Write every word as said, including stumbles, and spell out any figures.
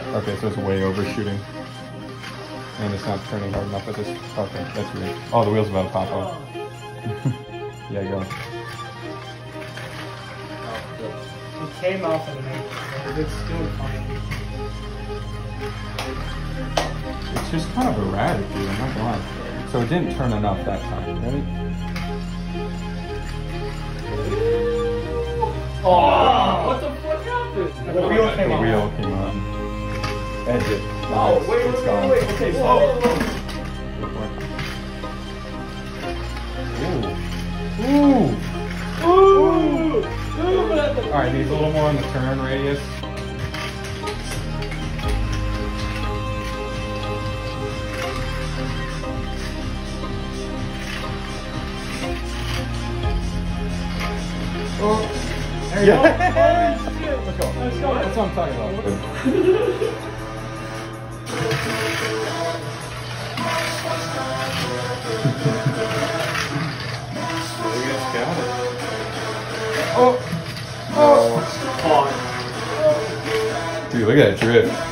Okay, so it's way overshooting. And it's not turning hard enough at this. Okay, that's weird. Oh, the wheel's about to pop off. Yeah, go. It came off of the matrix, but it's still fine. It's just kind of erratic, dude. I'm not gonna lie. So it didn't turn enough that time, right? Oh, what the fuck happened? The wheel came The off. wheel came on. Edge it. Oh, Nice. wait, It's wait, gone. wait, wait. Okay, whoa, whoa, whoa. Ooh. Ooh. Ooh! Alright, needs a little more on the turn radius. Oh. There you Yeah. go. Holy shit. Let's go. Let's go. That's what I'm talking about. Oh! Oh! Oh. Dude, look at that drift.